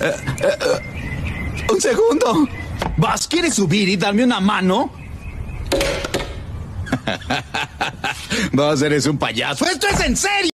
Un segundo. ¿Vas? ¿Quieres subir y darme una mano? Vos eres un payaso. ¡Esto es en serio!